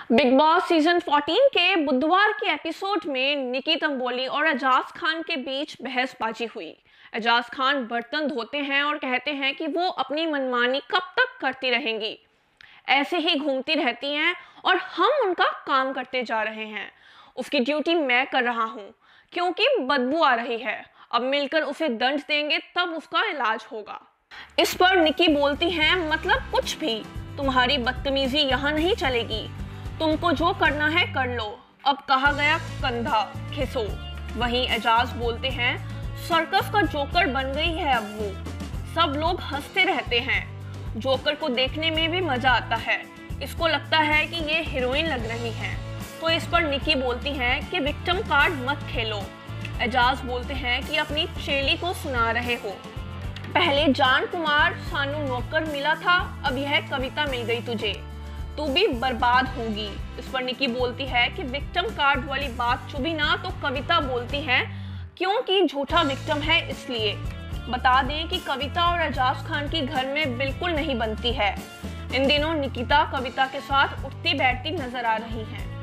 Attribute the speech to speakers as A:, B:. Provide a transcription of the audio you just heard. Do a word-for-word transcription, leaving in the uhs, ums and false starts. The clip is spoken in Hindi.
A: बिग बॉस सीजन चौदह के बुधवार के एपिसोड में निकी तंबोली और एजाज खान के बीच बहसबाजी हुई। एजाज खान बर्तन धोते हैं और कहते हैं कि वो अपनी मनमानी कब तक करती रहेंगी, ऐसे ही घूमती रहती हैं और हम उनका काम करते जा रहे हैं। उसकी ड्यूटी मैं कर रहा हूँ क्योंकि बदबू आ रही है। अब मिलकर उसे दंड देंगे तब उसका इलाज होगा। इस पर निकी बोलती हैं, मतलब कुछ भी, तुम्हारी बदतमीजी यहाँ नहीं चलेगी। तुमको जो करना है कर लो, अब कहा गया कंधा खिसो। वहीं एजाज बोलते हैं, सर्कस का जोकर बन गई है अब वो, सब लोग हंसते रहते हैं। जोकर को देखने में भी मजा आता है, इसको लगता है कि ये हीरोइन लग रही है। तो इस पर निकी बोलती हैं कि विक्टिम कार्ड मत खेलो। एजाज बोलते हैं कि अपनी चेली को सुना रहे हो, पहले जान कुमार सानू नौकर मिला था, अब यह कविता मिल गई तुझे, तू भी बर्बाद होगी। इस पर निकी बोलती है कि विक्टिम कार्ड वाली बात चुभी ना तो कविता बोलती है क्योंकि झूठा विक्टिम है इसलिए। बता दें कि कविता और एजाज खान की घर में बिल्कुल नहीं बनती है। इन दिनों निकिता कविता के साथ उठती बैठती नजर आ रही हैं।